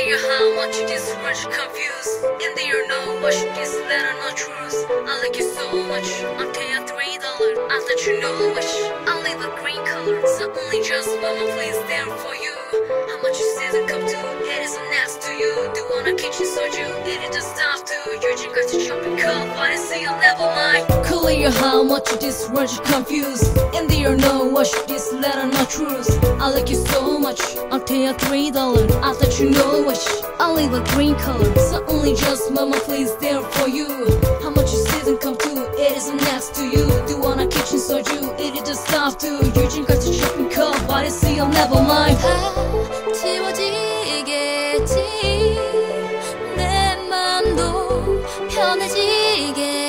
you how much this world confused. And they you know what this letter not truth. I like you so much. I'll pay you $3. I'll let you know which. I leave a green color. So only just mama please there for you. How much you season come to? It is next to you. Do wanna kitchen soju? It is just stuff to you. got to shopping cart. Why I say you'll never mind. Clear how much this world confused. And they you know what this letter not truth. I like you so much. I'll pay you $3. I'll let you know which. I leave a green color. So only just mama please there for you. How much you season come to? It is next to you. Do wanna kitchen soju? It is just stuff to you. got to shopping cart. Why I say you'll never mind. 다 지워지겠지 내 맘도 편해지겠지